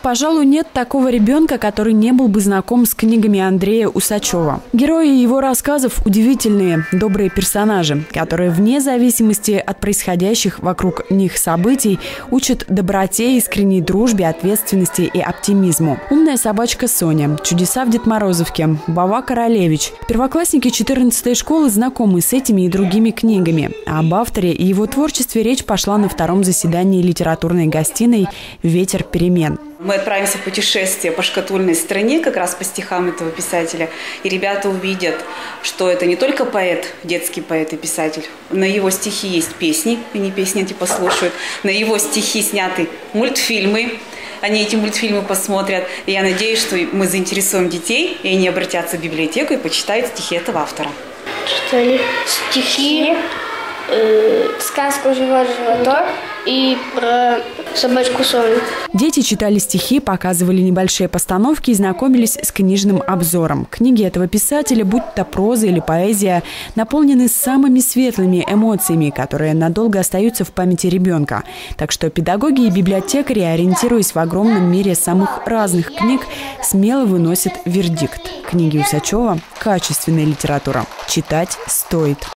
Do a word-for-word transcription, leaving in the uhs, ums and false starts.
пожалуй, нет такого ребенка, который не был бы знаком с книгами Андрея Усачева. Герои его рассказов – удивительные, добрые персонажи, которые вне зависимости от происходящих вокруг них событий учат доброте, искренней дружбе, ответственности и оптимизму. «Умная собачка Соня», «Чудеса в Дед Морозовке», «Бава Королевич». Первоклассники четырнадцатой школы знакомы с этими и другими книгами. А об авторе и его творчестве речь пошла на втором заседании литературной гостиной «Ветер перемен». Мы отправимся в путешествие по шкатульной стране, как раз по стихам этого писателя. И ребята увидят, что это не только поэт, детский поэт и писатель. На его стихи есть песни, они песни эти послушают. На его стихи сняты мультфильмы. Они эти мультфильмы посмотрят. И я надеюсь, что мы заинтересуем детей, и они обратятся в библиотеку и почитают стихи этого автора. Читали стихи, э, сказку «Живой животок» и про собачку Соню. Дети читали стихи, показывали небольшие постановки и знакомились с книжным обзором. Книги этого писателя, будь то проза или поэзия, наполнены самыми светлыми эмоциями, которые надолго остаются в памяти ребенка. Так что педагоги и библиотекари, ориентируясь в огромном мире самых разных книг, смело выносят вердикт. Книги Усачева – качественная литература. Читать стоит.